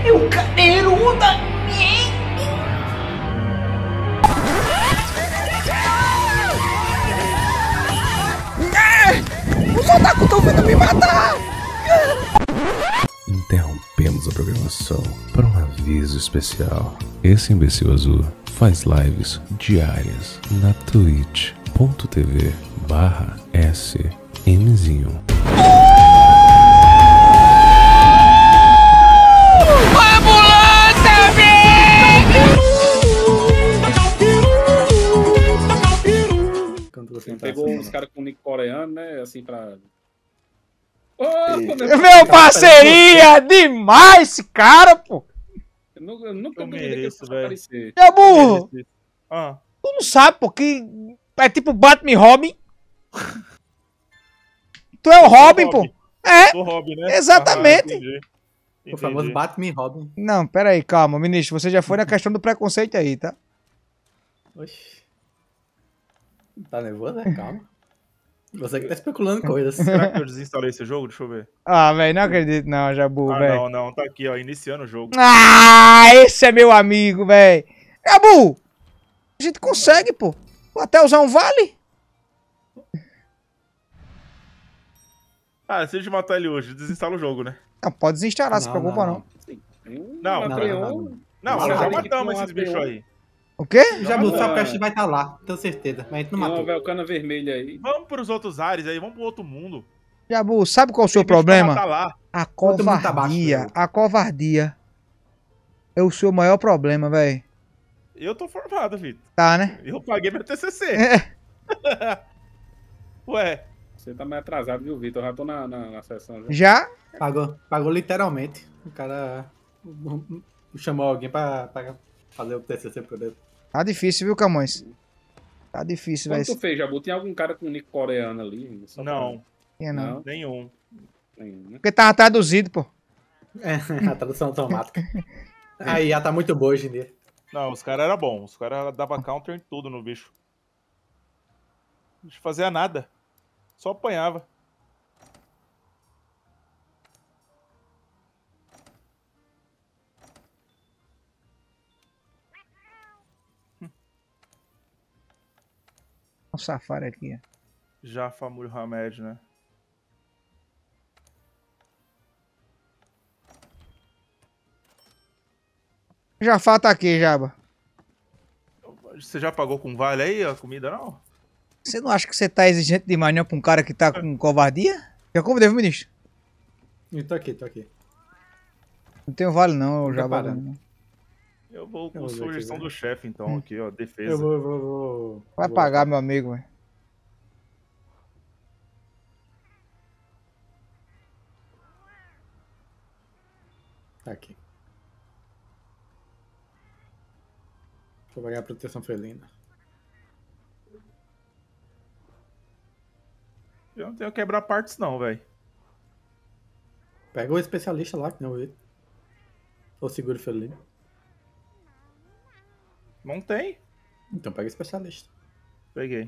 Eu cadeiruda! Os otaku estão vindo me matar! Interrompemos a programação para um aviso especial. Esse imbecil azul faz lives diárias na twitch.tv/smzinho. Você pegou uns caras com nick coreano, né? Assim pra. Meu parceria! Demais esse cara, pô! Eu nunca duvidei que ele mereço, fosse velho. aparecer. É burro! Ah, Tu não sabe, pô, que é tipo Batman e Robin. Tu é o Robin, pô. É, do Robin, né? exatamente. Entendi. O famoso Batman e Robin. Não, pera aí, calma, ministro. Você já foi na questão do preconceito aí, tá? Oxi. Tá nervoso, né? Calma. Você que tá especulando coisas. Será que eu desinstalei esse jogo? Deixa eu ver. Ah, velho, não acredito não, Jabu, velho. Não, tá aqui, ó, iniciando o jogo. Ah, esse é meu amigo, velho. Jabu, a gente consegue, pô. Vou até usar um vale. Ah, se a gente matar ele hoje, desinstala o jogo, né? Não, pode desinstalar, se preocupa não. Sim, tem um Não, Napoleão. Não, Não, nós já tem que matamos ter um esses bichos AT1. aí. O quê? Já sabe que a gente vai estar lá, tenho certeza. Mas a gente não Tem uma matou. velcana vermelha aí. Vamos pros outros ares aí, vamos pro outro mundo. Jabu, sabe qual é o seu Tem bicho pra problema? matar lá. A Todo mundo tá baixo, covardia. velho. A covardia é o seu maior problema, velho. Eu tô formado, Vitor. Tá, né? Eu paguei meu TCC. É. Ué, Você tá mais atrasado, viu, Vitor? Eu já tô na sessão. Já. Já? Pagou literalmente. O cara chamou alguém pra fazer o TCC por ele. Tá difícil, viu, Camões? Tá difícil, Quando tu velho. fez, Jabu, tinha algum cara com nick coreano ali? Só pra- não, Tinha não. Não? nenhum. Nenhum, né? Porque tava traduzido, pô. É, a tradução automática. A IA tá muito boa hoje em dia. Não, os caras eram bons. Os caras davam counter em tudo no bicho. Não fazia nada. Só apanhava. O safari aqui, ó. Jaffa Muhammad, né? Jafá tá aqui, Jaba. Você já pagou com vale aí a comida, não? Você não acha que você tá exigente demais, não, pra um cara que tá com covardia? Já convidei, viu, ministro? Eu tô aqui, tô aqui. Não tenho vale, não, Fica Jaba. parando. Não. Eu vou com Eu vou ver aqui, sugestão né? do chefe, então, aqui, ó, defesa. Eu vou. Vai pagar, meu amigo, velho. Tá aqui. Vou pagar a proteção felina. Eu não tenho que quebrar partes, não, velho. Pega o especialista lá, que não vi. Ou seguro felino. Não tem. Então pega o especialista. Peguei.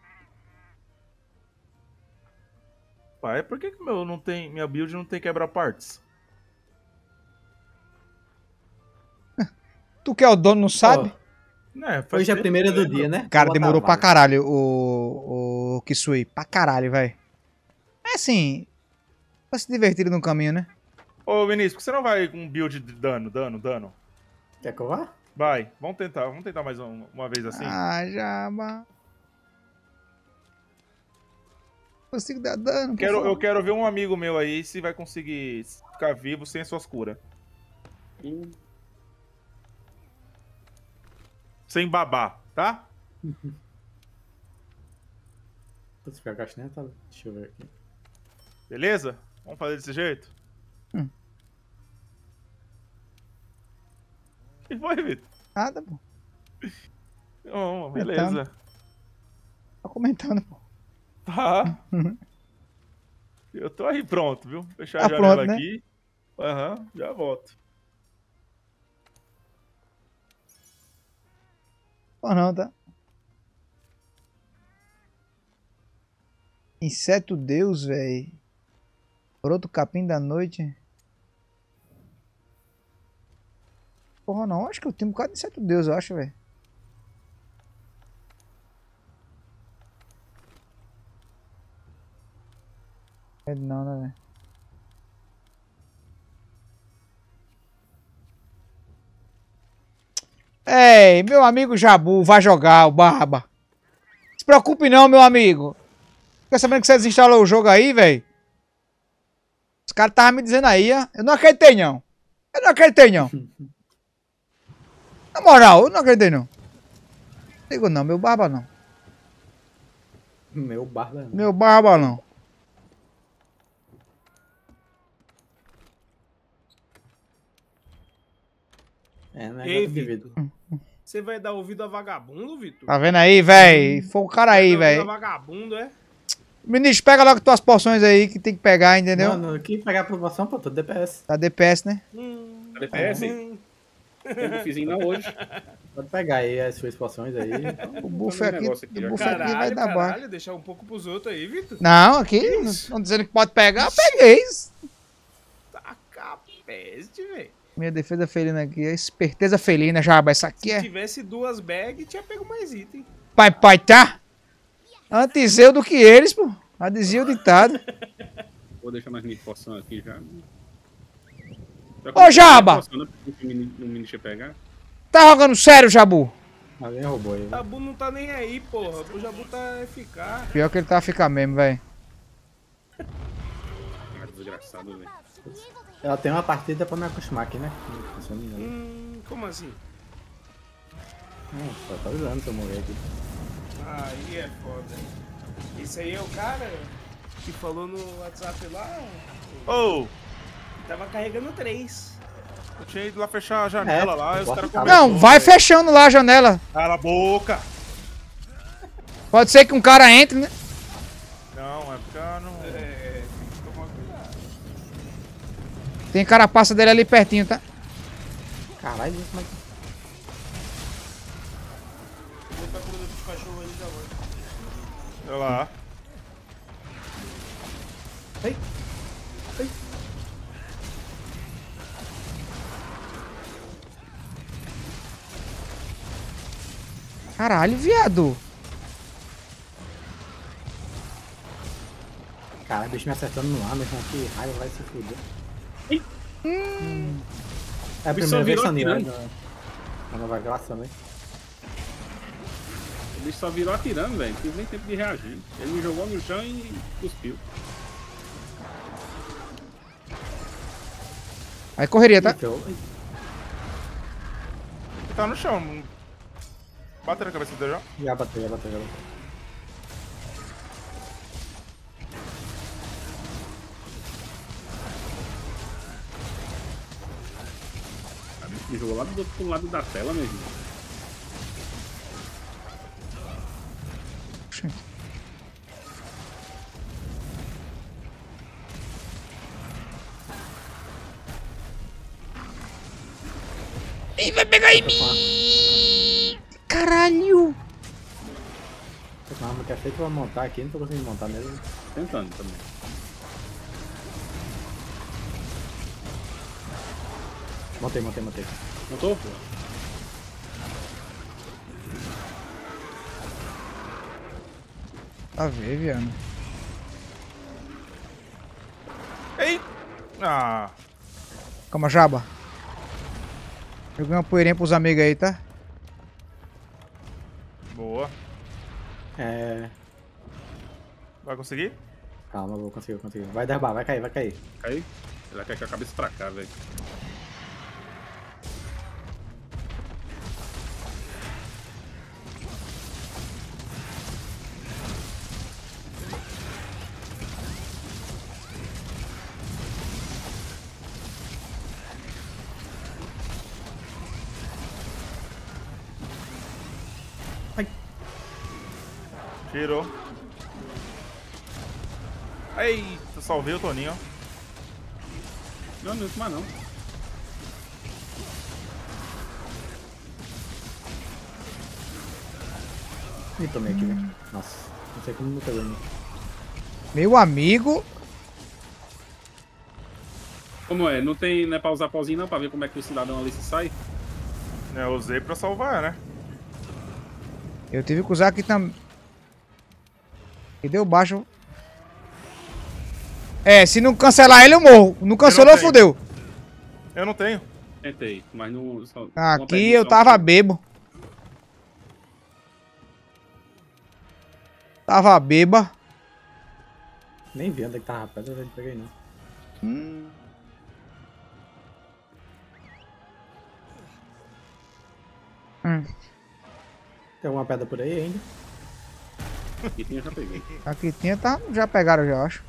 Pai, por que meu não tem, minha build não tem quebrar partes? Tu que é o dono, não sabe? Né, faz Hoje é a tempo primeira que eu do lembro. dia, né? Cara, Vou botar demorou pra vaga. caralho o Kisui. Pra caralho, velho. É assim, pra se divertir no caminho, né? Ô, Vinícius, por que você não vai com build de dano? Quer que eu vá? Vai, vamos tentar mais uma vez assim. Ah, Jaba. Consigo dar dano, por Eu favor. quero ver um amigo meu aí se vai conseguir ficar vivo sem suas curas. Sem babar, tá? Putz, ficar caixinha, tá? Deixa eu ver aqui. Beleza? Vamos fazer desse jeito? Que foi, Vitor? Nada, pô. Oh, beleza. Tá comentando, pô. Tá. Eu tô aí pronto, viu? Fechar Tá a janela pronto, né? aqui. Aham, já volto. Pô, não, tá? Inseto Deus, velho. Broto capim da noite. Porra, não. Acho que eu tenho um bocado de inseto Deus, eu acho, velho. Não, né, velho? Ei, meu amigo Jabu, vai jogar o Barba. Não se preocupe não, meu amigo. Fica sabendo que você desinstalou o jogo aí, velho? Os caras estavam me dizendo aí, ó. Eu não acreditei, não. Eu não acreditei, não. Na moral, eu não acreditei, não. Digo não, meu Barba não. Meu barba. Meu Barba não. É, né? Ei, Vitor. Você vai dar ouvido a vagabundo, Vitor? Tá vendo aí, velho? Foi o cara aí, Vai dar ouvido velho. a vagabundo, é? Ministro, pega logo tuas porções aí que tem que pegar, entendeu? Mano, aqui pegar a promoção, pô, tô DPS. Tá DPS, né? Tá DPS? Tem um buffzinho não hoje. Pode pegar aí as suas poções aí. O buff Fazer um aqui, negócio aqui, o ó. buff aqui vai dar baixo. Caralho, deixar um pouco pros outros aí, Vitor. Não, aqui, não dizendo que pode pegar, eu peguei. Taca a peste, velho. Minha defesa felina aqui, a esperteza felina, Jaba. Essa aqui Se é tivesse 2 bags, tinha pego mais item. pai, tá? Antes eu do que eles, pô. Já dizia o ditado. Vou deixar mais minha poção aqui já. Ô, Jaba! No mini pegar. Tá jogando sério, Jabu? Alguém roubou aí. O Jabu não tá nem aí, porra. O Jabu tá FK. Pior que ele tá a ficar mesmo, velho. Ah, desgraçado, velho. Ela tem uma partida pra me acostumar aqui, né? Como assim? Só tá usando se eu morrer aqui. Aí é foda. Esse aí é o cara que falou no WhatsApp lá. Ô, Tava carregando 3. eu tinha ido lá fechar a janela lá, e os caras Não, vai fechando lá a janela. Cala a boca! Pode ser que um cara entre, né? Não, é porque eu não... Toma cuidado. Tem carapaça dele ali pertinho, tá? Caralho, como é que... Vou botar comida pros cachorros ali já vai. Olha lá. Ei. Caralho, viado. Caralho, o bicho me acertando no ar, meu irmão. Que raiva, vai se fuder. É a bicho primeira só vez virou que eu atirando. na nova graça também. O bicho só virou atirando, velho. Não tive nem tempo de reagir. Ele me jogou no chão e cuspiu. Aí correria, tá? Então, Ele tá no chão. Bate na cabeça dele já. já bateu. O bicho me jogou lá do outro lado da tela, meu irmão. Ih, vai pegar em mim! Caralho! Tô com uma arma que é feita pra montar aqui, não tô conseguindo montar mesmo. Tentando também. Montei. Montou? Tá ver, viado. Ei! Ah, Calma, Jaba. Joguei uma poeirinha pros amigos aí, tá? boa. Vai conseguir? Calma, vou conseguir. Vai derrubar, vai cair. Caiu? Ela quer que a cabeça pra cá, velho. Tirou. Eita, salvei o Toninho. Não, não, mas não. Me tomei aqui, velho. Nossa, não sei como não pegou ainda. Meu amigo. Como é? Não tem, não é pra usar pauzinho não, pra ver como é que o cidadão ali se sai? Eu usei pra salvar, né? Eu tive que usar aqui também. E deu baixo. É, se não cancelar ele eu morro. Não cancelou, tenho. fodeu. Eu não tenho. Tentei, mas não... Só, Aqui eu tava bebo. Tava beba. Nem vi onde é que tava a pedra, eu não peguei não. Tem alguma pedra por aí ainda? Aqui eu já peguei. Aqui tinha, tá? Já pegaram, já acho.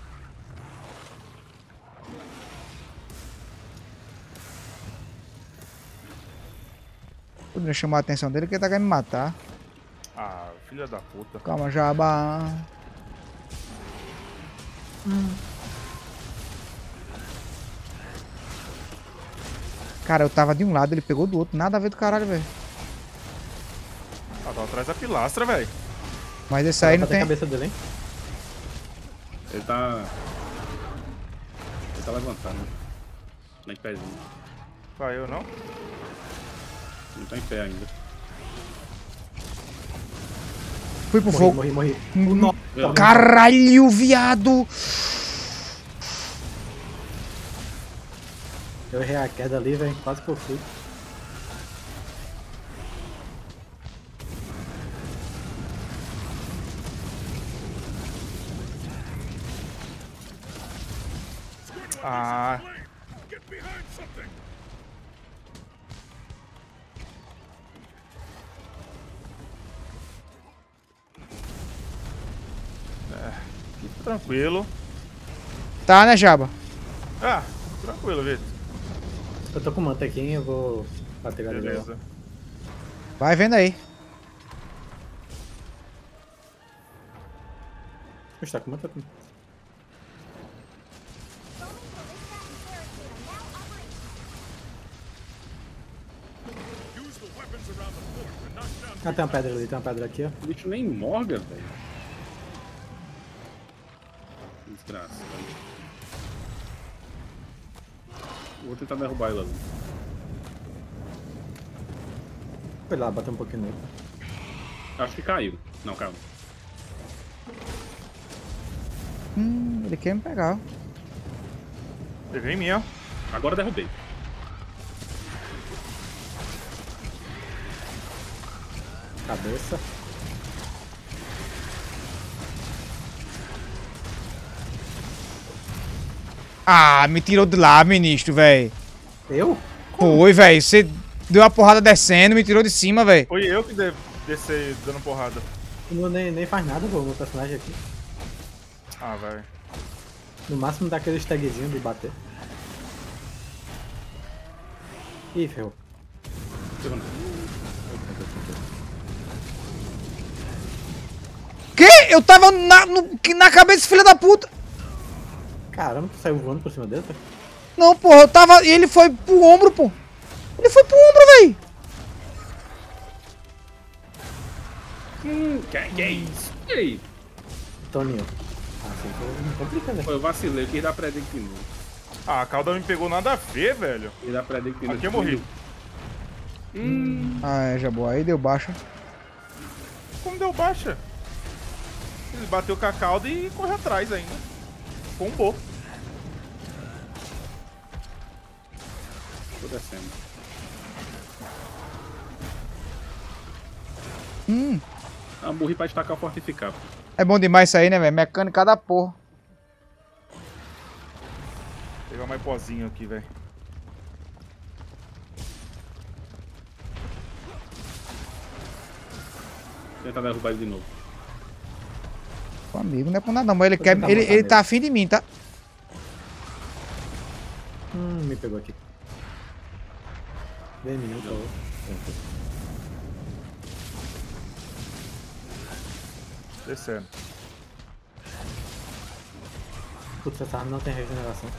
Podia chamar a atenção dele que ele tá querendo me matar. Ah, filha da puta. Calma, Jabba. Cara, eu tava de um lado, ele pegou do outro. Nada a ver do caralho, velho. Ah, tá atrás da pilastra, velho. Mas esse aí não Bater a tem... cabeça dele, hein? Ele tá levantado, né? Nem pezinho. Caiu, não? Não tá em pé ainda. Fui pro fogo. Morri. Caralho, viado! Eu errei a queda ali, velho. Quase que eu fui. Ah. Fica tranquilo. Tá, né, Jabba? Ah, tranquilo, Vitor. Eu tô com mantequinha, eu vou bater a galera. Beleza. Vai vendo aí. Poxa, tá com mantequinha. Ah, tem uma pedra ali, tem uma pedra aqui, ó. O bicho nem morga, velho. Desgraça, velho. Vou tentar derrubar ele ali. Foi lá, bater um pouquinho nele. Acho que caiu. Não, caiu. Ele quer me pegar. Peguei em mim, ó. Agora derrubei. Cabeça. Ah, me tirou de lá, ministro, velho. Eu? Foi, velho. Você deu uma porrada descendo, me tirou de cima, velho. Foi eu que desci dando porrada. Não, nem faz nada, pô, meu personagem aqui. Ah, velho. No máximo dá aquele tagzinho de bater. Ih, ferrou. Que? Eu tava na cabeça, filha da puta. Caramba, tu saiu voando por cima dele, tá? Não, porra, eu tava... E ele foi pro ombro, pô. Ele foi pro ombro, velho. Que é isso? E aí? Toninho. Assim, não complica, né? Pô, eu vacilei, eu quis dar predict de novo. Ah, a cauda não me pegou nada a ver, velho. Quis dar predict de novo. Aqui eu morri. Ah, é, já boa. Aí deu baixo. Como deu baixa? Ele bateu com a cauda e correu atrás ainda. Combou. Tô descendo. Ah, morri pra destacar o fortificar. É bom demais isso aí, né, velho? Mecânica da porra. Vou pegar mais pozinho aqui, velho. Tentar derrubar ele de novo. Pô, amigo, não é por nada não, mas ele Vou quer... tentar Ele matar ele. tá afim de mim, tá? Me pegou aqui. Vem, menino, por favor. Descendo. Putz, essa arma não tem regeneração.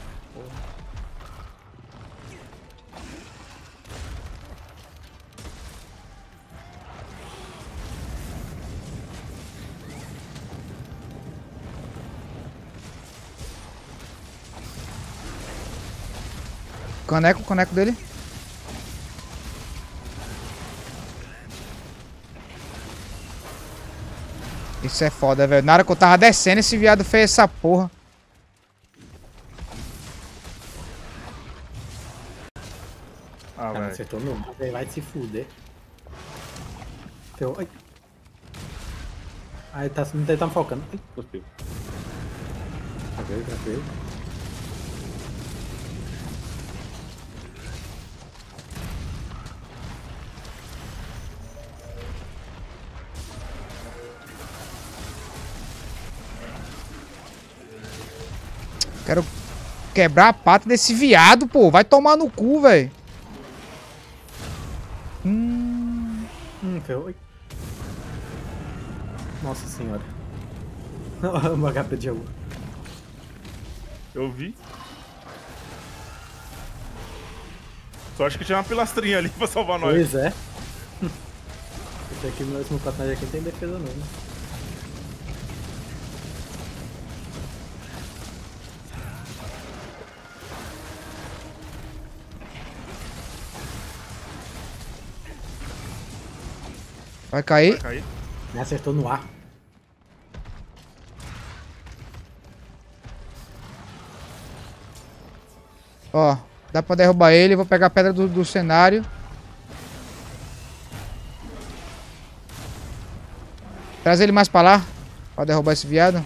Caneco dele. Isso é foda, velho. Na hora que eu tava descendo, esse viado fez essa porra. Ah, Cara, velho. acertou meu mar, velho. Vai se fuder. Ai. Aí tá me focando. Ai, Cuspiu. tranquilo. Quero quebrar a pata desse viado, pô. Vai tomar no cu, velho. Ferrou. Ai. Nossa senhora. O HP de jogo. Eu vi. Só acho que tinha uma pilastrinha ali pra salvar nós. Pois é. Esse aqui, meu último personagem aqui, não tem defesa não, né? Vai cair. Vai cair. Me acertou no ar. Ó, dá pra derrubar ele. Vou pegar a pedra do cenário. Traz ele mais pra lá. Pra derrubar esse viado.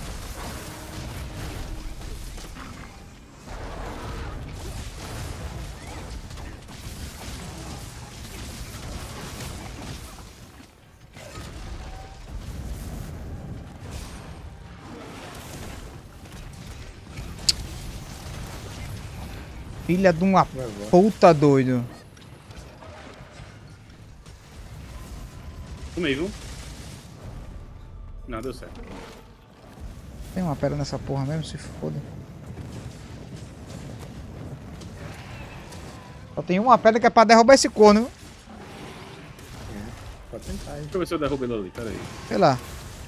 Filha de uma puta, doido. Tomei, viu? Não, deu certo. Tem uma pedra nessa porra mesmo, se foda. Só tem uma pedra que é pra derrubar esse corno, viu? Pode tentar, hein? Deixa eu ver se eu derrubo ele ali, pera aí. Sei lá.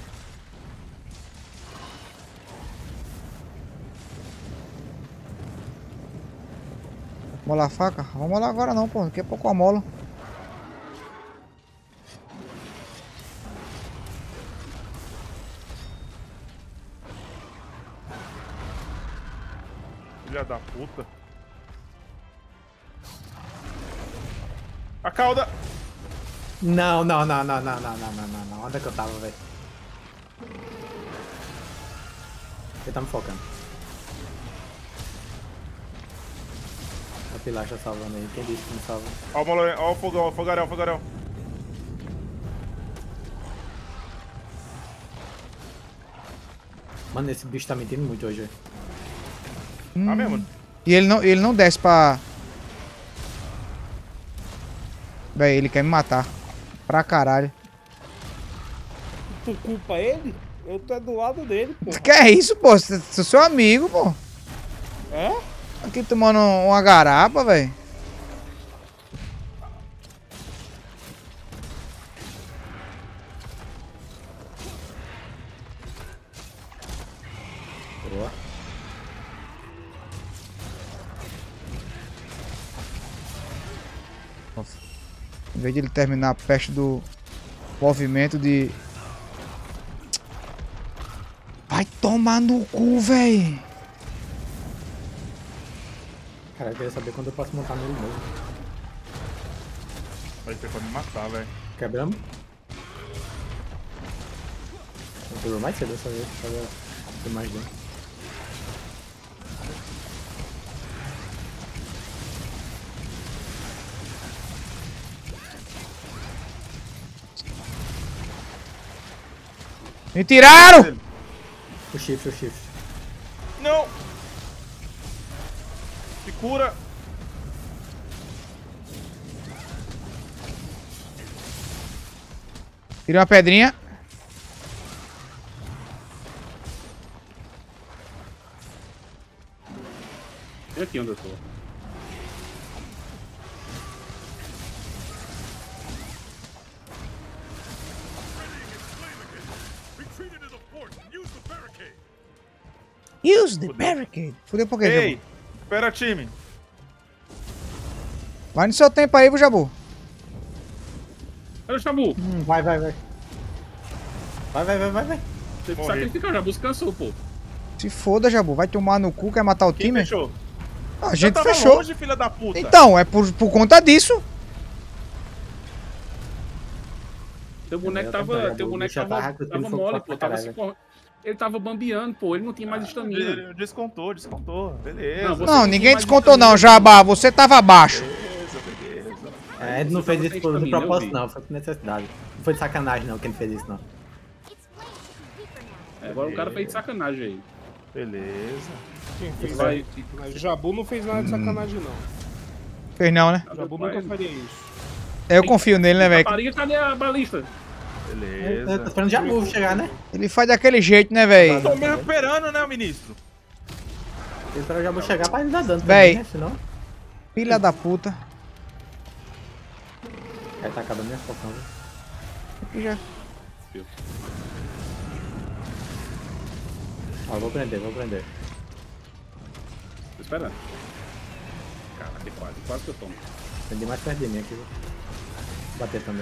Molar a faca? Vamos molar agora não, pô. Daqui a pouco eu amolo. Filha da puta. A cauda! Não. Onde é que eu tava, velho? Ele tá me focando. A pilastra salvando aí. Quem disse que não salva? Ó o fogão, ó o fogaréu. Mano, esse bicho tá mentindo muito hoje, velho. Ah, mesmo? E ele não desce pra... Véi, ele quer me matar. Pra caralho. Tu culpa ele? Eu tô do lado dele, pô. Que é isso, pô? Sou seu amigo, pô. É? Aqui tomando uma garapa, velho. Boa. Em vez de ele terminar a peste do movimento de... Vai tomar no cu, velho. Cara, eu queria saber quando eu posso montar nele mesmo. Vai ter pra me matar, velho. Quebramos? Não quebrou mais cedo dessa vez, pra ter mais dano. Me tiraram! O chifre. Não! Se cura! Tirei uma pedrinha. E aqui onde eu tô? Use the barricade. Fudeu por quê, Ei! Jabu? Espera, time! Vai no seu tempo aí, Jabu. Olha o Shabu! Vai. Vai. Tem que Morri. sacrificar, já cansou, pô. Se foda, Jabu. Vai tomar no cu, quer matar o Quem time? fechou? A Eu gente tava fechou. longe, filha da puta. Então, é por conta disso. Teu boneco Eu tava. também, Teu o boneco bicho tava tava com mole, fogo pô. pra Tava caralho. se Ele tava bambeando, pô. Ele não tinha mais estamina. Descontou. Beleza. Não, você Não, não ninguém tem mais descontou não, estamina, Jabá. Você tava abaixo. Beleza. É, a gente não Você fez tava isso sem por estamina, eu propósito, vi. não. Foi por necessidade. Não foi de sacanagem, não, que ele fez isso, não. Agora o cara fez de sacanagem aí. Beleza. Quem fez Vai. Mas o Jabu não fez nada de sacanagem, não. Fez não, né? O Jabu nunca faria isso. Eu confio nele, né, velho? Rapariga, cadê a balista? Eu tô Beleza. esperando o Jabu chegar, né? Ele faz daquele jeito, né, velho? Tô me recuperando, né, ministro? Tem que esperar o Jabu chegar pra ele dar dano Véi. também, né? Senão, Filha da puta. vai tá acabando minha poção, viu? Aqui já. Ó, vou prender. Tô esperando. Caraca, quase que eu tomo. Prendi mais perto de mim aqui, viu? Bater também.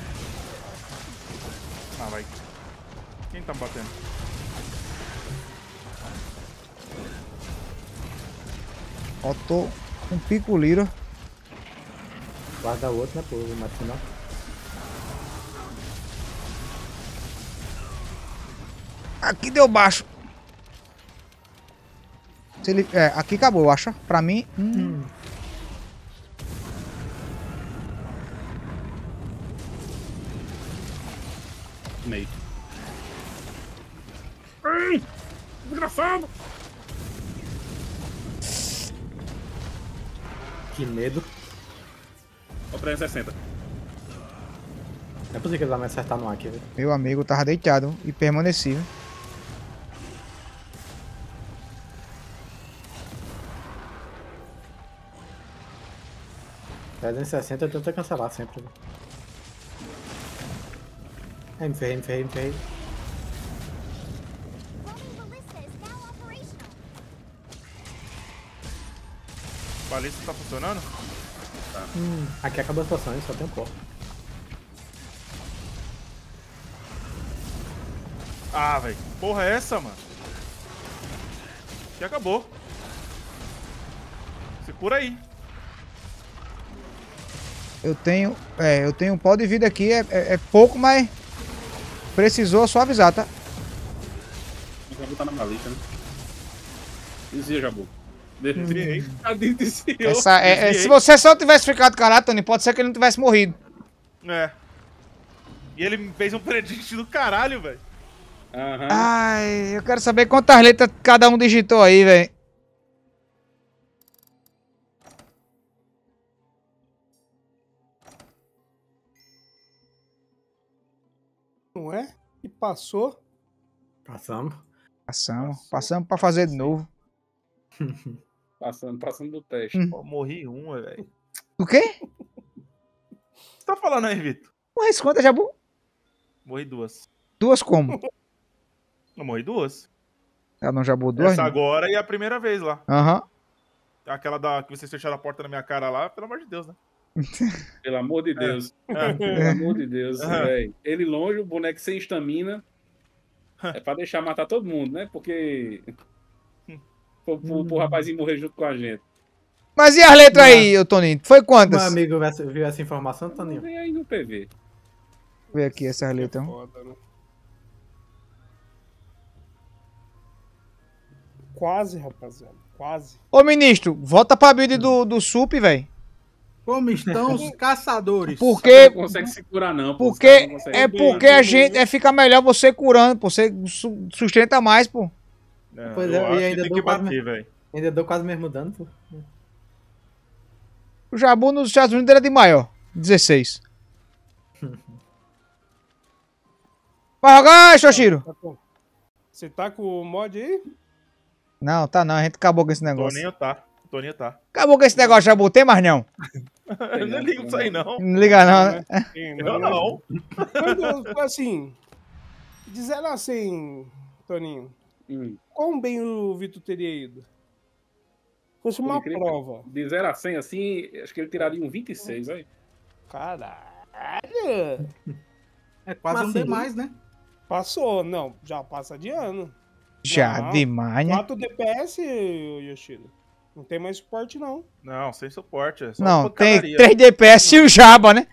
Ah, vai. Quem tá me batendo? Faltou um pico liro. Guarda o outro, né, pô, o mate final. Aqui deu baixo. Se ele, aqui acabou, eu acho. Pra mim. Meio. Ai! Desgraçado! Que medo. Ó, 360. Não é possível que ele vai me acertar no ar aqui, viu? Meu amigo tava deitado e permaneci. Viu? .360 eu tento cancelar sempre, viu? Ai, me ferrei. Balista tá funcionando? Aqui acabou as poções, só tem um pó. Ah, velho. Porra é essa, mano? Que acabou. Se cura aí. Eu tenho um pau de vida aqui. É pouco, mas precisou suavizar, tá? O Jabu tá na balista, né? Desvia, Jabu. Desviei. Desviou. Se você só tivesse ficado calado, Tony, pode ser que ele não tivesse morrido. É. E ele me fez um predict do caralho, velho. Aham. Ai, eu quero saber quantas letras cada um digitou aí, velho. Não é? E passou. Passamos. Passamos pra fazer de novo. Passando do teste. Pô, morri uma, velho. O quê? O que você tá falando aí, Vitor? Mas quantas, Jabu? Morri duas. Duas como? Eu morri duas. Ah, não, Jabu, duas? Essa não. agora e a primeira vez lá. Aham. Aquela que vocês fecharam a porta na minha cara lá, pelo amor de Deus, né? Pelo amor de Deus. É. Pelo amor de Deus, Aham. velho. Ele longe, o boneco sem estamina. É pra deixar matar todo mundo, né? Porque. Pro rapazinho morrer junto com a gente. Mas e as letras aí, ô Toninho? Foi quantas? Meu amigo viu essa informação, Não Toninho? vem aí no PV. Deixa eu ver aqui essas letras. Foda, né? Quase, rapaziada. Quase. Ô, ministro, volta pra build do SUP, velho. Como estão os caçadores? Porque, Não consegue se curar, não. Pô. Os porque, caras não conseguem. é porque a gente fica melhor você curando, pô. Você sustenta mais, pô. É, Pois eu é, e acho ainda que tem dou que quase bater, velho. Ainda deu quase o mesmo dano, pô. O Jabu nos Estados Unidos era de maior. 16. Vai jogar, Xoxiro? Você tá com o mod aí? Não, tá não. A gente acabou com esse negócio. Toninho tá. Acabou com esse negócio, Jabu. Tem mais não. Eu não ligo pra isso aí, não. Não liga não, né? Sim, Eu não. Quando, assim, de 0 a 100, Toninho, quão bem o Vitor teria ido? Fosse uma incrível. prova. De 0 a 100, assim, acho que ele tiraria um 26, aí. Caralho! É quase Mas um assim, demais, né? Passou, não, já passa de ano. Já, Não, demais, né? 4 DPS, Yoshida. Não tem mais suporte, não. Não, sem suporte. É só Não, tem pancadaria. 3 DPS e o Jaba, né?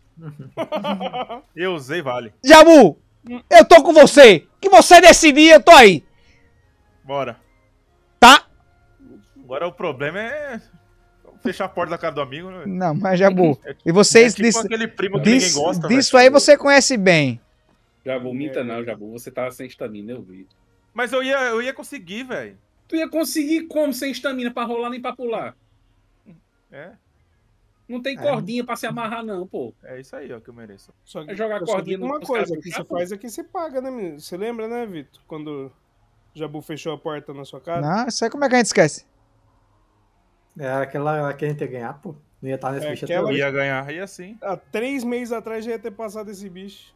Eu usei, vale. Jabu, eu tô com você. Que você decidir, eu tô aí. Bora. Tá? Agora o problema é fechar a porta da cara do amigo, né? Não, mas Jabu. É E vocês tipo disso, aquele primo que ninguém gosta, disso velho. aí você conhece bem. Jabu, minta não, Jabu. Você tava sem estamina, eu vi. Mas eu ia conseguir, velho. Tu ia conseguir como sem estamina pra rolar nem pra pular? É, Não tem cordinha pra se amarrar, não, pô. é isso aí, ó, que eu mereço. Só que, É jogar eu só cordinha digo no- uma nos coisa, caras que puxar, você pô. faz aqui, você paga, né, menino? Você lembra, né, Vitor? Quando o Jabu fechou a porta na sua casa? Não, isso aí como é que a gente esquece? É aquela que a gente ia ganhar, pô. Não ia estar nesse É bicho aquela- até hoje. Ia ganhar, ia sim. Há 3 meses atrás já ia ter passado esse bicho.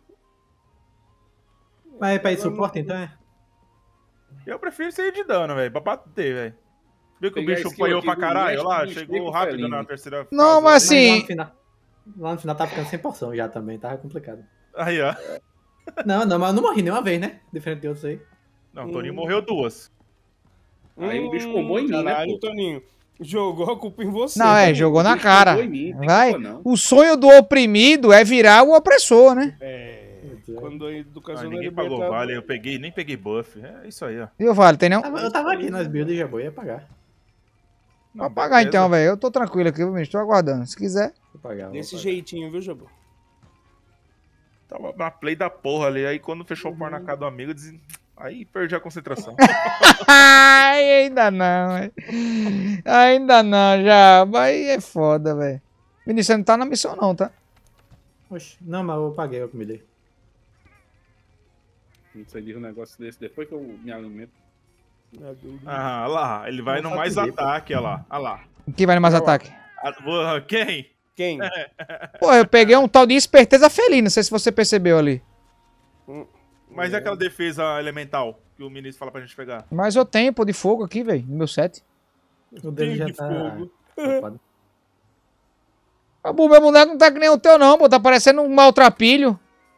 Mas pra ir de suporte, então é? Eu prefiro sair de dano, velho, pra bater, velho. Viu que o Pegar bicho skill apanhou aqui pra do caralho mestre lá? do Chegou Chico rápido Felino. na terceira Não, fase. mas Mas assim, lá no final tava ficando sem poção já também, tava complicado. Aí, ó. Não, mas eu não morri nenhuma vez, né? Diferente de outros aí. Não, o Toninho morreu 2. Aí o bicho combou em mim, né, Caralho, pô? Toninho. Jogou a culpa em você. não, Toninho. jogou na bicho cara. jogou em mim, tem Vai. culpa não. O sonho do oprimido é virar o opressor, né? Quando a educação da Ninguém pagou libertadora... vale, eu nem peguei buff. É isso aí, ó. Viu, Vale? Tem não? Eu tava aqui nas builds e já vou ia pagar. Não, Pode pagar beleza. então, velho. Eu tô tranquilo aqui, viu, estou aguardando. Se quiser. Vou pagar. Desse jeitinho, viu, Jabu? Tava na play da porra ali, aí quando fechou o pôr na cara do amigo, aí perdi a concentração. Ai, ainda não, velho. Ainda não, já. Aí é foda, velho. Menino, você não tá na missão não, tá? Oxe, não, mas eu paguei, eu que me dei. Você diz um negócio desse depois que eu me alimento. Ah, lá, ele vai Não no mais sabe ver, ataque, olha lá. Olha lá. Quem vai no mais ataque? Quem? Quem? Pô, eu peguei um tal de esperteza felina, não sei se você percebeu ali. Mas é aquela defesa elemental que o ministro fala pra gente pegar. Mas eu tenho pô de fogo aqui, velho, no meu set. O dele já de tá. fogo. ocupado. Meu boneco não tá que nem o teu não, pô, tá parecendo um maltrapilho.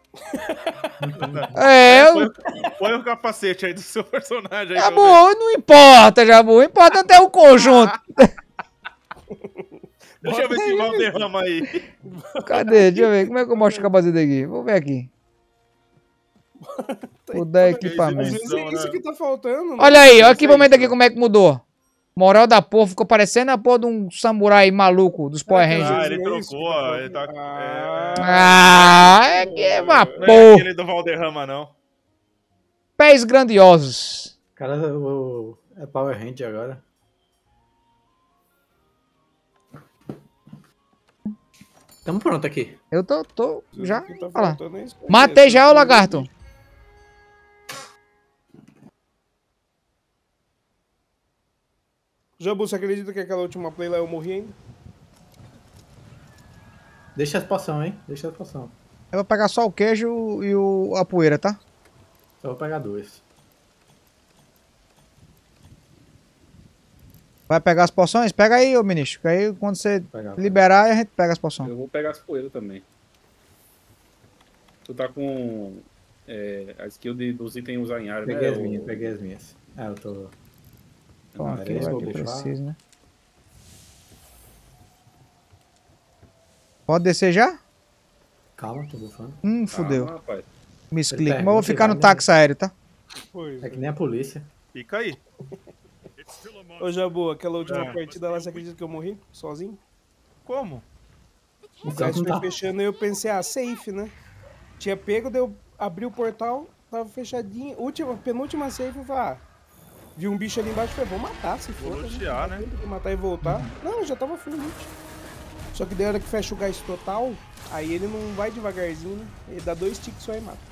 Põe o capacete aí do seu personagem aí. Jabu, pra eu ver. não importa, Jabu, importa até o conjunto. Deixa eu ver esse Valderrama aí. Cadê? Deixa eu ver, como é que eu mostro o capacete aqui? Vou ver aqui. Vou dar Às equipamento. vezes é isso que tá faltando. né? Olha aí, olha o equipamento aqui como é que mudou. Moral da porra, ficou parecendo a porra de um samurai maluco dos Power Rangers. Ah, ele É isso trocou, que tá ó. Ele tá. É que é uma Não é porra. aquele do Valderrama, não. Pés grandiosos. Cara, é Power Ranger agora. Tamo pronto aqui. Eu tô já. O que tá Olha lá. faltando é isso. Matei já o lagarto. Jabu, você acredita que aquela última play lá eu morri ainda? Deixa as poção, hein? Deixa as poção. Eu vou pegar só o queijo e a poeira, tá? Só vou pegar 2. Vai pegar as poções? Pega aí, ô ministro. Que aí quando você Pegar. liberar, a gente pega as poções. Eu vou pegar as poeiras também. Tu tá com a skill dos itens usar em área, Peguei né? as minhas, peguei as minhas. Ah, eu tô. Então, Ah, aqui era isso vai que eu que vou puxar. precisa, né? Pode descer já? Calma, tô bufando. Fudeu. Ah, rapaz. Misclick. Ele Mas eu vou ficar no pergunta, vai, táxi aéreo, tá? Pois É que nem a polícia. Fica aí. Ô, Jabu, aquela última É. partida lá, você acredita que eu morri? Sozinho? Como? O Então cara não foi tá. fechando e eu pensei, safe, né? Tinha pego, daí eu abri o portal, tava fechadinho. Penúltima safe, eu falei, vi um bicho ali embaixo, falei, vou matar, se for. Vou lutear, né? Vou matar e voltar. Não, eu já tava full loot. Só que daí a hora que fecha o gás total, aí ele não vai devagarzinho, né? Ele dá 2 ticks só e mata.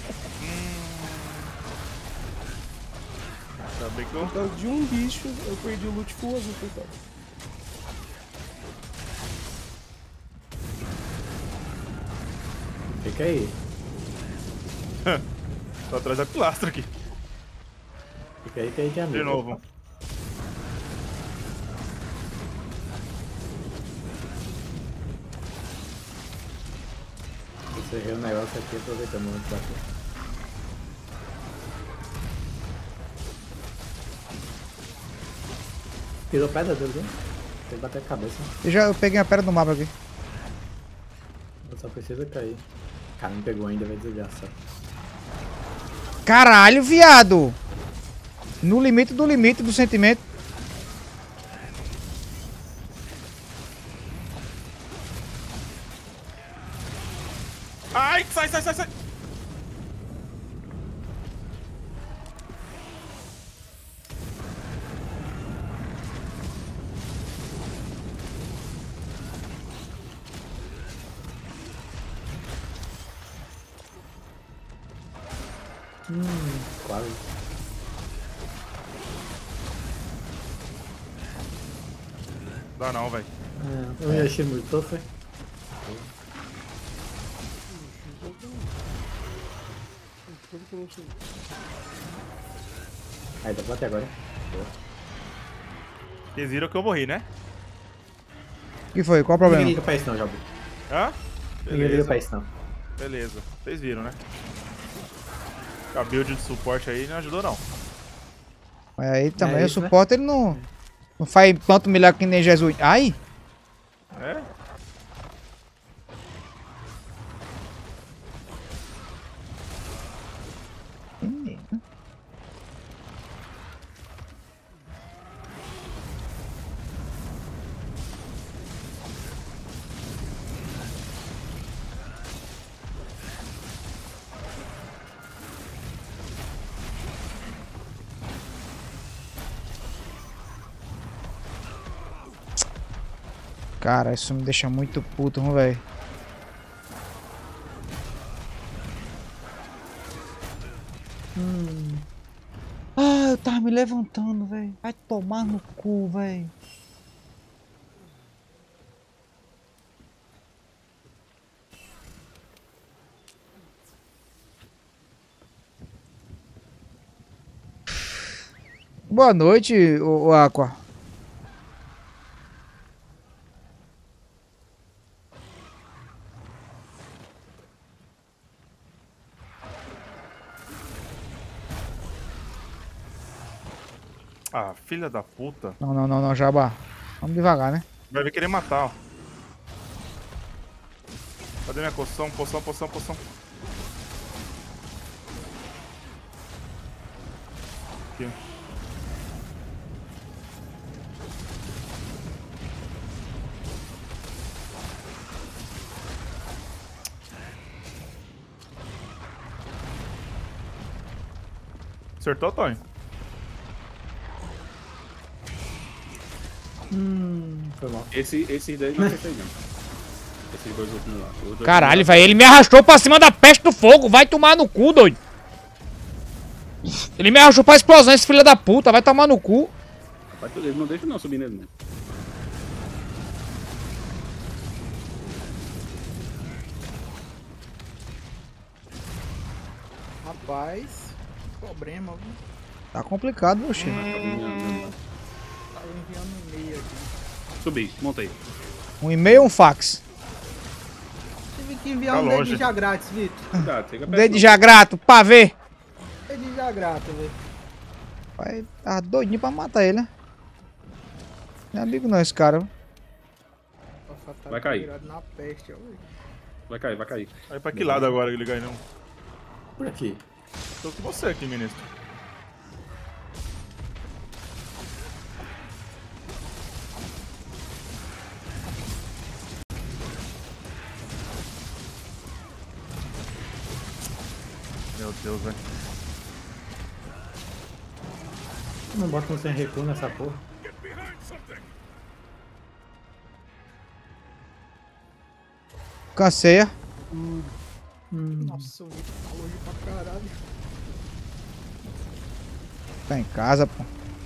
Ainda bem que eu. Por causa de um bicho, eu perdi o loot full azul, coitado. Fica aí. Tô atrás da pilastra aqui. Fica aí que aí tem amigo. De novo. Encerrei o negócio aqui, aproveitando muito bater. Tirou pedra dele, viu? Tem que bater a cabeça. Eu peguei a pedra do mapa aqui. Só precisa cair. Cara, não pegou ainda, vai desgraçar. Caralho, viado! No limite do sentimento. Ai, sai. Quase. Dá não, velho. O Yoshi multou, foi? Aí, dá pra bater agora. Vocês viram que eu morri, né? O que foi? Qual o Ninguém problema? liga pra isso não, Jabu. Hã? Ninguém liga pra isso não. Beleza. Vocês viram, né? A build de suporte aí não ajudou, não. Mas aí também É o isso, suporte ele não faz tanto milagre que nem Jesus. Ai! É? Cara, isso me deixa muito puto, velho. Ah, eu tava me levantando, velho. Vai tomar no cu, velho. Boa noite, o Aqua. Ah, filha da puta. Não, Jabá. Vamos devagar, né? Vai vir querer matar, ó. Cadê minha poção? Poção. Aqui. Acertou, Tony? Foi mal. Esse daí não acertei não. Esses dois últimos lá. Os dois Caralho, velho. Ele me arrastou pra cima da peste do fogo. Vai tomar no cu, doido. Ele me arrastou pra explosão, esse filho da puta. Vai tomar no cu. Rapaz, ele não deixa não subir nele, não. Rapaz, problema, viu? Tá complicado, meu filho. Tava enviando um e-mail aqui. Subi, montei. Um e-mail ou um fax? Tive que enviar Tá um longe. dedinho já grátis, Vitor. Cuidado, fica perto. Dedo já grato, pra ver. Dedinho já grátis, velho. Vai, tá doidinho pra matar ele, né? Não é amigo não, esse cara. Tá Vai cair. virado na peste, ó, velho. Vai cair. Vai pra que lado agora que ele ganhou? Por aqui. Tô com você aqui, ministro. Meu Deus, velho. Não bota um sem recuo nessa porra. Canseia. Nossa, o Vitor tá longe pra caralho. Tá em casa, pô.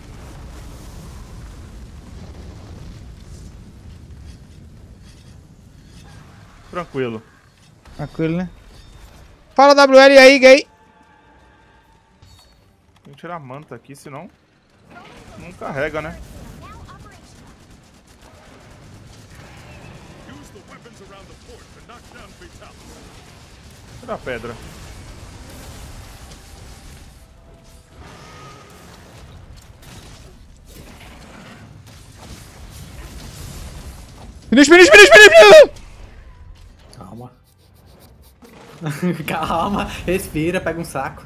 Tranquilo. Tranquilo, né? Fala, WL aí, gay. Tem que tirar a manta aqui, senão não carrega, né? Tira a pedra. Finish, finish, finish, finish! Calma. Calma, respira, pega um saco.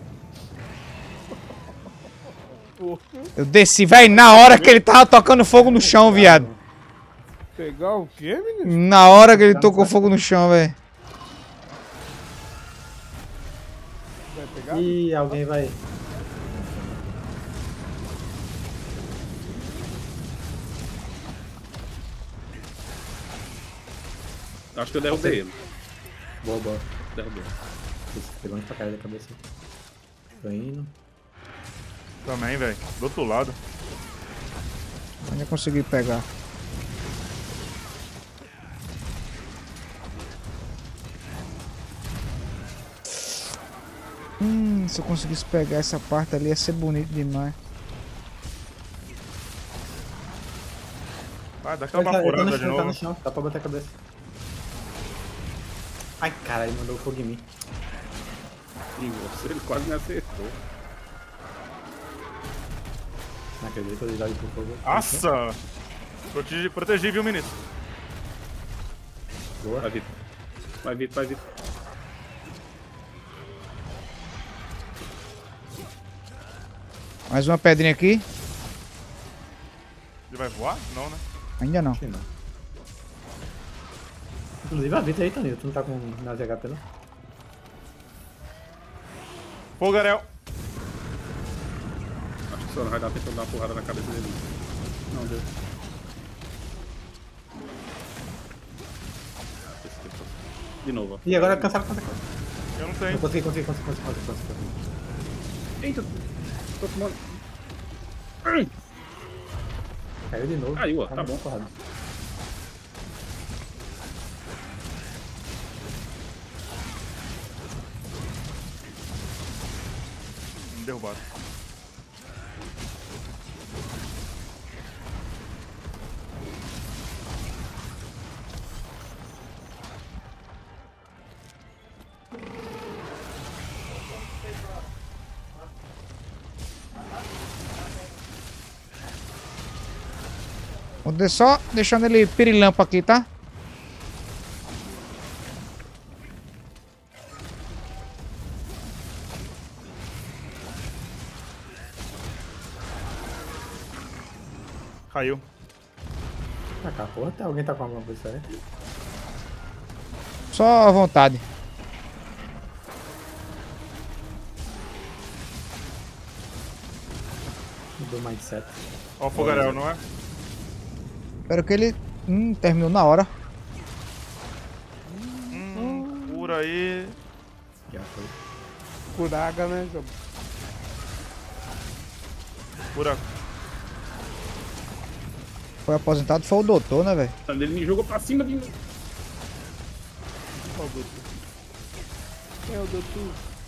Eu desci, velho, na hora que ele tava tocando fogo no chão, viado. Pegar o quê, menino? Na hora que ele tocou fogo no chão, velho. Vai pegar? Ih, alguém vai. Acho que eu derrubei ele. Boa, boa. Derrubei. Pegou pra cair da cabeça. Tô indo. Também, velho. Do outro lado. Ainda consegui pegar. Se eu conseguisse pegar essa parte ali ia ser bonito demais. Vai, dá aquela Tá no furada chão, de tá no novo. chão. Dá pra bater a cabeça. Ai, caralho, mandou fogo em mim. Ih, você, ele quase me acertou. Não acredito, ele joga pro fogo. Nossa! Protegi, viu, ministro? Boa. Vai, Vitor. Vai, Vitor, vai, Vitor. Mais uma pedrinha aqui. Ele vai voar? Não, né? Ainda não. Acho que não. Inclusive a vida aí, Toninho. Tu não tá com nada de HP, não? Fogarel! Acho que só não vai dar tempo de dar uma porrada na cabeça dele. Não, deu. De novo, ó. E agora cancela. Eu não tenho. Consegui. Eita! Tô tomando. Caiu de novo. Caiu, ó, tá bom. Porrada. Derrubado. Vou só deixando ele pirilampo aqui, tá? Caiu. Ah, cara, porra, alguém tá com alguma coisa aí? Só à vontade. Mudou o mindset. Ó o fogarel, não é? Espero que ele... terminou na hora. Cura aí. Já foi. Curaga, né, Jabu? Cura. Foi aposentado, foi o doutor, né, velho? Ele me jogou pra cima de mim. Qual doutor? É o doutor.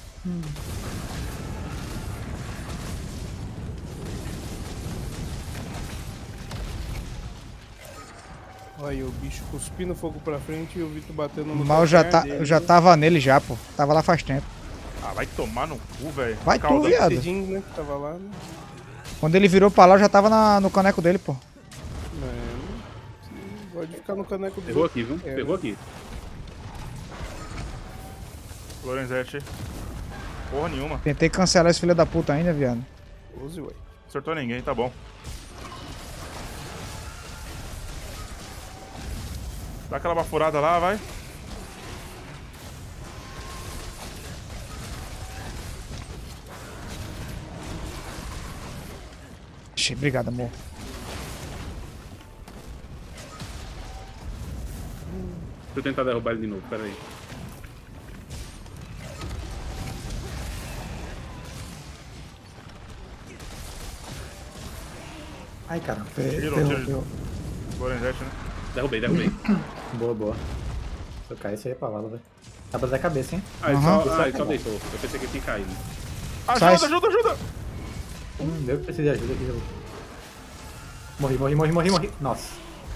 Olha, o bicho cuspindo fogo pra frente e o Vitor batendo no Mas eu já tava nele já, pô. Tava lá faz tempo. Ah, vai tomar no cu, velho. Vai tu, viado. Cedinho, né, que tava lá, né? Quando ele virou pra lá, eu já tava no caneco dele, pô. Pode ficar no caneco dele. Ferrou aqui, viu? Ferrou aqui. Lorenzetti. Porra nenhuma. Tentei cancelar esse filho da puta ainda, viado. Use, ué. Acertou ninguém, tá bom. Dá aquela bafurada lá, vai. Obrigado, amor. Deixa eu tentar derrubar ele de novo, pera aí. Ai, caramba. Tirou. Lorenzetti, né? Derrubei. Boa. Se eu cair, isso aí é pra vala, velho. Dá pra dar cabeça, hein? Ele só deitou. Eu pensei que ele tinha caído. Ajuda! Deu que precisa de ajuda aqui, Morri. Nossa.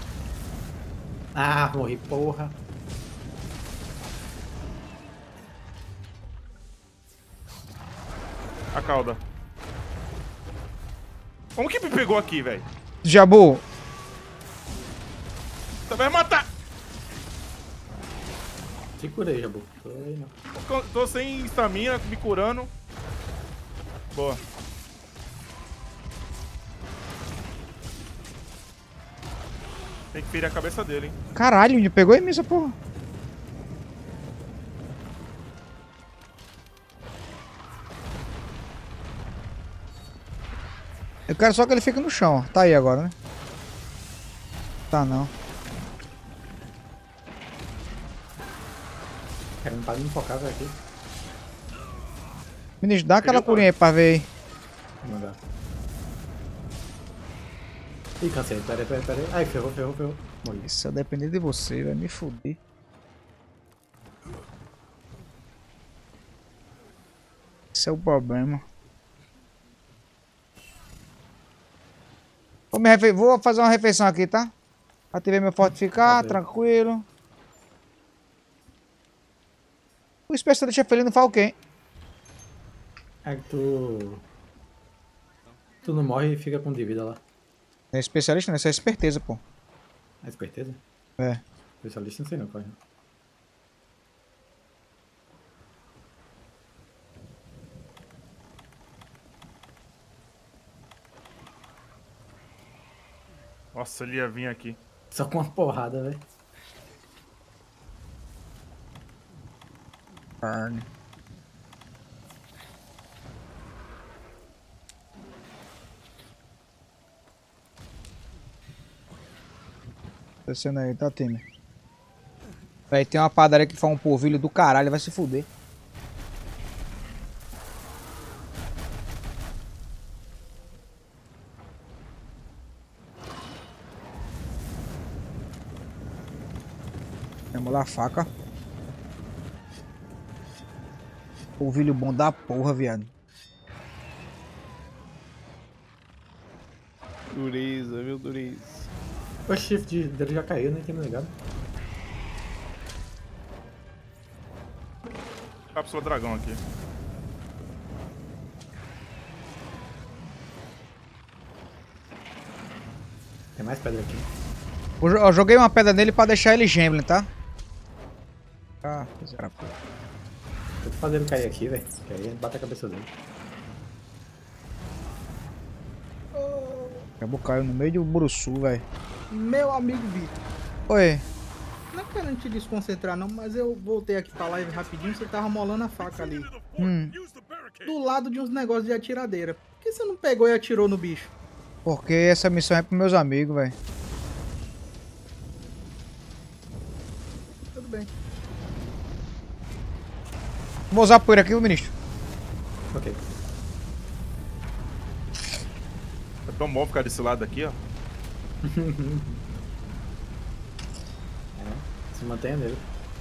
Ah, morri, porra. A cauda. Como que me pegou aqui, velho? Jabu. Eita, vai matar! Te curei, Jabu. Tô aí, não. Tô sem estamina, me curando. Boa. Tem que ferir a cabeça dele, hein? Caralho, onde pegou em mim essa porra? Eu quero só que ele fique no chão, ó. Tá aí agora, né? Tá não. Cara, não para de me focar, velho, aqui. Ministro, dá aquela curinha aí pra ver aí. Vou mandar. Ih, cansei. Pera aí. Ai, ferrou. Morri. Se eu depender de você, vai me fuder. Esse é o problema. Vou fazer uma refeição aqui, tá? Ativei meu fortificar, tranquilo. O especialista felino faz o quê, hein? É que tu não morre e fica com dívida lá. É especialista, né? Isso é esperteza, pô. É esperteza? É. Especialista não sei não, corre. Nossa, ele ia vir aqui. Só com uma porrada, velho. Carne. Descendo aí, tá, time? Véi, tem uma padaria que faz um polvilho do caralho, vai se fuder. Vamos lá, faca. Polvilho bom da porra, viado. Dureza, viu, dureza. O shift dele já caiu, nem tinha me ligado. Cápsula dragão aqui. Tem mais pedra aqui. Eu joguei uma pedra nele pra deixar ele gemblin, tá? Ah, fizeram. Tô fazendo cair aqui, velho. Que aí bate a cabeça dele. Acabou caiu no meio do Buruçu, velho. Meu amigo Vitor. Oi. Não é querendo te desconcentrar não, mas eu voltei aqui pra live rapidinho, você tava molando a faca ali. Do lado de uns negócios de atiradeira. Por que você não pegou e atirou no bicho? Porque essa missão é pros meus amigos, velho. Tudo bem. Vou usar poeira aqui, ministro. Ok. É tão bom ficar desse lado aqui, ó. Se mantenha nele.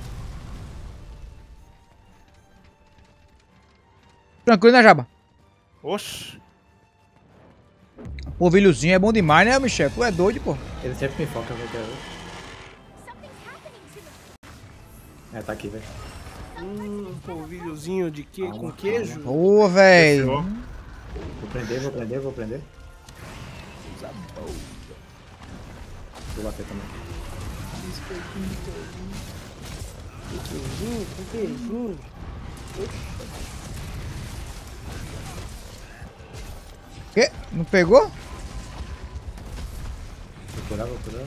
Tranquilo, né, Jaba? Oxi. Polvilhozinho é bom demais, né, Michel? Tu é doido, pô. Ele sempre me foca, velho. É, tá aqui, velho. Polvilhozinho de quê? Calma, Com queijo? Ô, velho. Vou prender. Vou bater também. Com queijinho. Quê? Não pegou? Vou curar.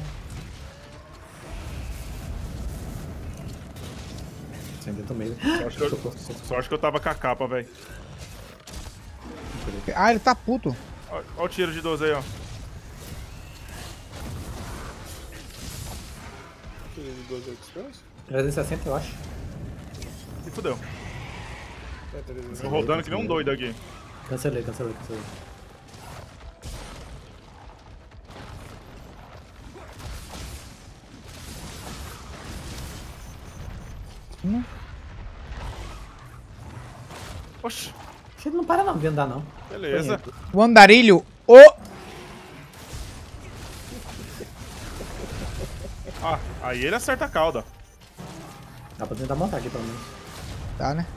Acendeu também. Só acho que eu tava com a capa, velho. Ah, ele tá puto. Olha o tiro de 12 aí, ó. Tiro de 12 express? 360, eu acho. Se fudeu. É 360. Tô rodando que nem um doido aqui. Cancelei. Oxi. Ele não para não de andar, não. Beleza. O andarilho. Ô! Ah, aí ele acerta a cauda. Dá pra tentar montar aqui, pelo menos. Tá, né?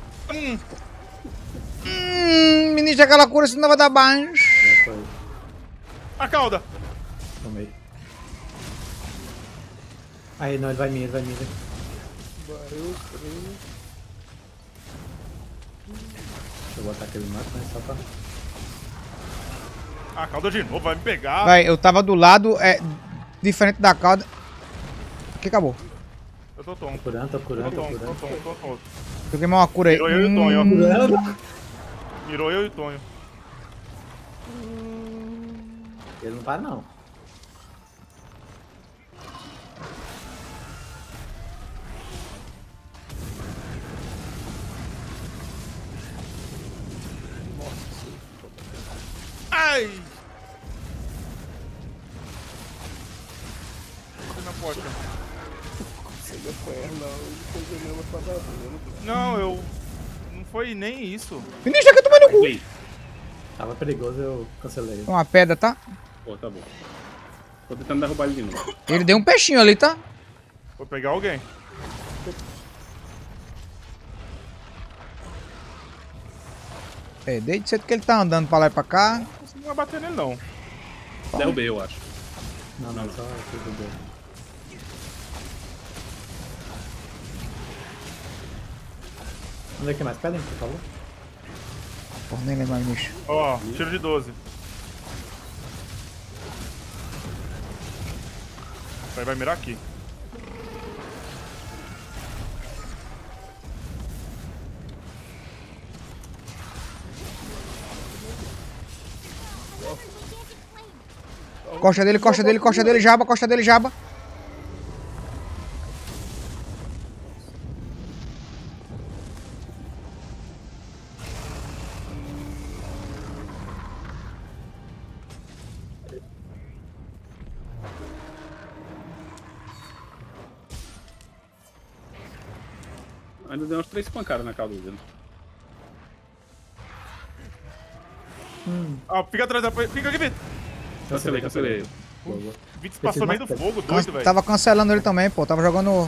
Ministro, aquela cura, senão vai dar baixo. Já foi. A cauda. Tomei. Aí, não, ele vai vir, velho. Barulho, trem. Deixa eu botar aquele mato, né? Só pra... Ah, a cauda de novo, vai me pegar. Vai, eu tava do lado, diferente da cauda. Aqui acabou. Eu tô tonto. Tô curando. Tô tonto. Joguei uma cura aí. Mirou eu e o Tonho, ó. Curando. Mirou eu e o Tonho. Ele não para, não. Ai! Na porta. Você não foi não, coisa mesmo pra dar dano. Não, eu... Não foi nem isso. Ministro, aqui tomando cu. Vem. Tava perigoso, eu cancelei. Uma pedra, tá? Pô, tá bom. Tô tentando derrubar ele de novo. Ele deu um peixinho ali, tá? Vou pegar alguém. Desde cedo que ele tá andando pra lá e pra cá. Você não vai bater nele, não. Derrubei, eu acho. Não, só tudo bem. Onde é que mais? Pedem, por favor. Porra, nem lembro mais, bicho. Ó, tiro de 12. Aí vai mirar aqui. Costa dele, jaba. Ainda deu umas 3 pancadas na cauda dele. Ah, fica atrás da... Fica aqui, Vitor. Cancelei. Vitor passou meio do fogo, doido, velho. Tava cancelando ele também, pô. Tava jogando...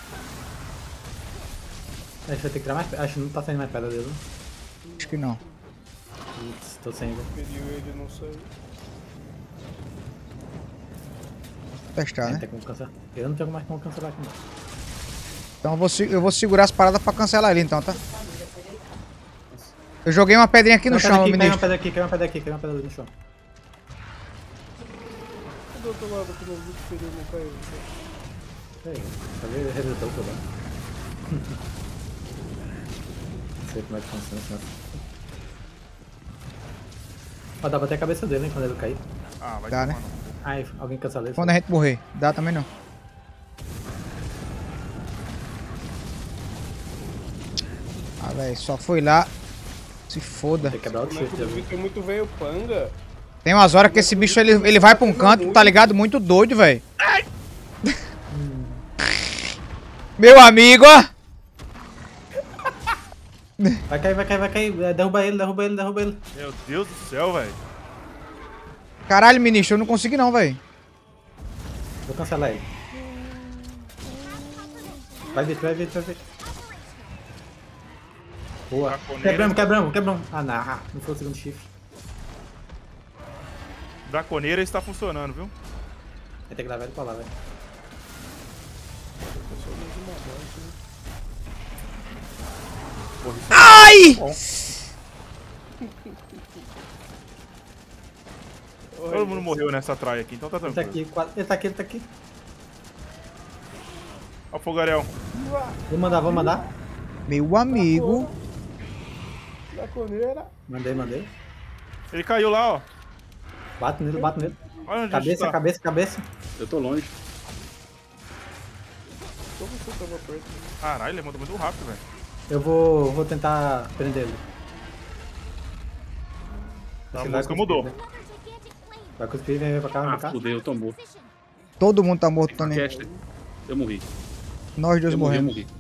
A gente vai ter que tirar mais pedra. Acho que não tá saindo mais pedra dele. Acho que não. Putz, tô sem, velho. Pediu ele, não saiu. Testar, né? Tem como cancelar. Eu não tenho mais como cancelar aqui, não. Então eu vou segurar as paradas pra cancelar ele então, tá? Eu joguei uma pedrinha aqui no chão, Caiu uma ministro. pedra aqui, caiu uma pedra ali no chão. Do outro lado que não vi que pediu não caiu. Aí, ele resetou tudo, né? Não sei como é que funciona isso, né? Ó, dá pra ter a cabeça dele, hein, quando ele cair. Ah, vai Tá, tomar, né? não. Ai, alguém cancela isso? Quando a gente morrer. Dá também não. Ah, velho, só foi lá. Se foda. Tem que quebrar o O shift boneco do ali. Vitor é muito velho panga. Tem umas horas que esse bicho ele vai pra um canto, tá ligado? Muito doido, velho. Meu amigo, ó. Vai cair. Derruba ele. Meu Deus do céu, velho. Caralho, ministro, eu não consegui não, velho. Vou cancelar ele. Vai vir. Boa. Draconeira. Quebramos. Ah, não foi o segundo chifre. Draconeira está funcionando, viu? Vai ter que levar ele pra lá, velho. Ai! Todo mundo morreu nessa traia aqui, então tá Ele tá tranquilo. aqui, ele tá aqui. Ó o fogaréu. Vou mandar. Meu amigo. Draconeira. Mandei. Ele caiu lá, ó. Bate nele. Olha onde a gente tá. Cabeça. Eu tô longe. Como você tava perto? Caralho, ele mandou muito rápido, velho. Eu vou tentar prender ele. A Ele música vai mudou. cuspir, né? Vai cuspir, vem pra cá, vem Ah, pra cá. fudeu, tomou. Todo mundo tá morto também. Cast. Eu morri. Nós dois Eu morremos. morri.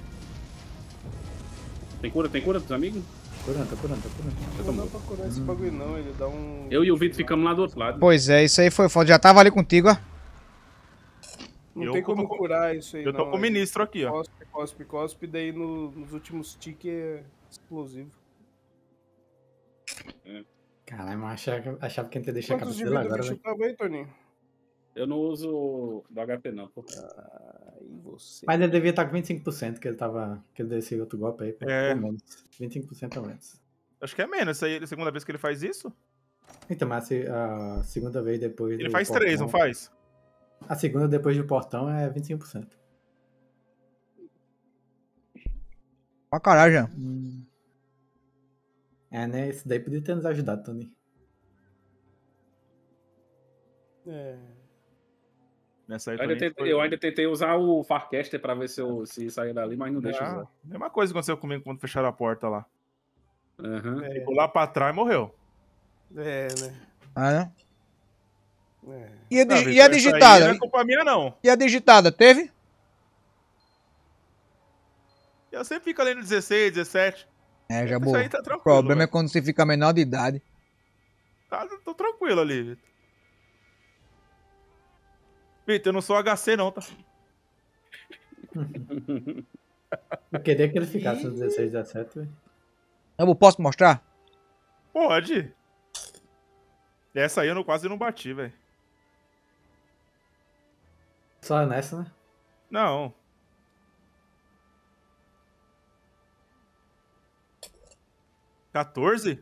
Tem cura dos amigos? Tô curando. Eu tô Não dá morto. pra curar esse bagulho não, ele dá um... Eu e o Vitor ficamos lá do outro lado. Pois é, isso aí foi foda. Já tava ali contigo, ó. Não Eu tem tô como com- curar isso aí Eu tô não, com o ele ministro aqui, ó. Cospe, daí nos últimos ticks é explosivo. Caralho, mas achava que a gente ia deixar a Quantos cabeça de dele vida o agora, bicho velho. tava aí, Toninho? Eu não uso do HP não, pô. Aí você. Mas ele devia estar com 25%, que ele deu esse outro golpe aí. É. Ou menos. 25% ou menos. Acho que é menos. Essa aí é a segunda vez que ele faz isso? Então, mas a segunda vez depois Ele do faz portão, 3, não faz? A segunda depois do portão é 25%. Pra caralho, já. É, né? Isso daí podia ter nos ajudado, Tony. É. Nessa aí Eu ainda tentei usar o Farcaster pra ver se sair dali, mas não deixa usar. Mesma coisa aconteceu comigo quando fecharam a porta lá. Uhum. Ficou lá pra trás e morreu. É, né? Ah, né? É. E a, Não, e a essa aí digitada? não é culpa minha, não. E a digitada, teve? Eu sempre fico ali no 16, 17. É, já Isso boa. aí tá O tranquilo. problema é velho. quando você fica menor de idade. Tô tranquilo ali, Vitor. Vitor, eu não sou HC, não, tá? Eu queria que ele ficasse no 16, 17, velho. Eu posso mostrar? Pode. Essa aí eu quase não bati, velho. Só nessa, né? Não. (14?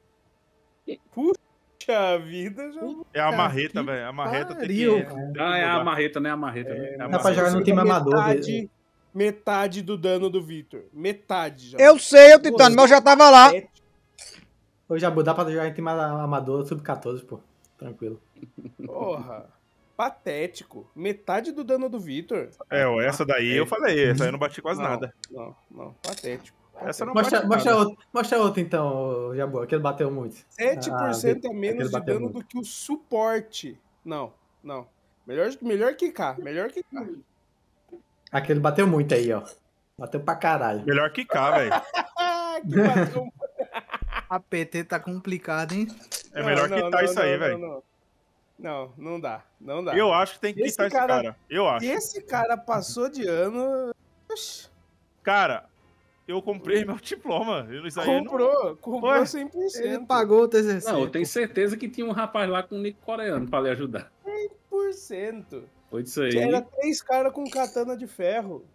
Puxa vida, já. É a marreta, velho. A marreta tem que... pariu. Ah, é a marreta, né? A marreta, né? É a Dá pra jogar no time amador. Metade do dano do Victor. Metade já. Eu sei, Titânio, mas eu já tava lá. Ô, Jabu, dá pra jogar em time amador sub-14, pô. Tranquilo. Porra. Patético. Metade do dano do Victor. É, ó, essa daí eu falei. Essa aí eu não bati quase nada. Não. Patético. Essa não Mostra, bate mostra, nada. outro, mostra outro então, ô, Jabu. Aquele bateu muito. 7% a menos aquele de bateu dano muito. do que o suporte. Não. Melhor que K. Aquele bateu muito aí, ó. Bateu pra caralho. Melhor que K, velho. Que bateu. A PT tá complicado, hein? É melhor quitar isso aí, velho. Não dá. Eu acho que tem que quitar esse cara. Eu acho. Se esse cara passou de ano. Oxi, Cara, eu comprei meu diploma. Isso aí comprou Ué? 100%. Ele pagou o TCC. Não, eu tenho certeza que tinha um rapaz lá com um nick coreano pra lhe ajudar. 100%. Foi disso aí. Era 3 caras com katana de ferro.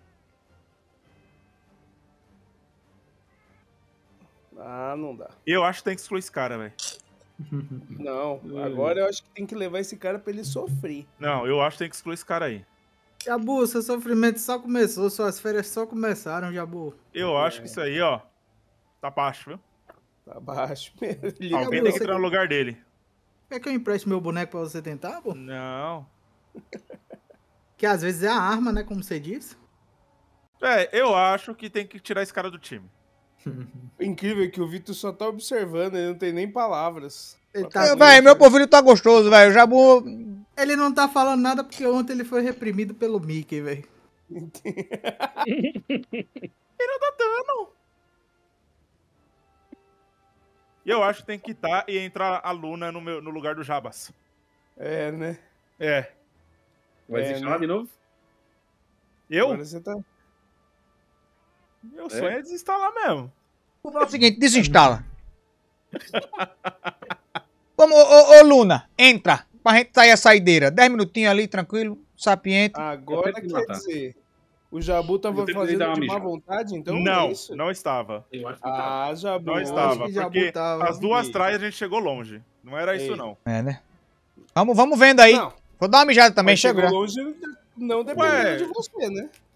Ah, não dá. Eu acho que tem que excluir esse cara, velho. Não, agora eu acho que tem que levar esse cara pra ele sofrer. Não, eu acho que tem que excluir esse cara aí. Jabu, seu sofrimento só começou, suas férias só começaram, Jabu. Eu acho que isso aí, ó, tá baixo, viu? Tá baixo. Alguém tem que entrar no lugar dele. Quer que eu empreste meu boneco pra você tentar, pô? Não. Que às vezes é a arma, né, como você disse. É, eu acho que tem que tirar esse cara do time. Incrível que o Vitor só tá observando, ele não tem nem palavras. Ele tá... Velho, meu polvilho tá gostoso, velho. O Jabu. Ele não tá falando nada porque ontem ele foi reprimido pelo Mickey, velho. Ele não dá dano. E eu acho que tem que quitar e entrar a Luna no lugar do Jabas. É, né? É. Vai desinstalar de novo? Eu? Agora você tá... Meu sonho é desinstalar mesmo. Vou falar o seguinte, desinstala. Vamos, ô Luna, entra. Pra gente sair a saideira. 10 minutinhos ali, tranquilo, sapiente. Agora quer dizer, o Jabu tava fazendo de má vontade, então não, é isso? não estava. Eu acho que tá. Jabu. Não estava, que Jabu porque tava. as duas trás a gente chegou longe. Não era isso, não. É, né? Vamos vendo aí. Não, Vou dar uma mijada também, mas chega. chegou longe, não dependendo Ué. de você, né?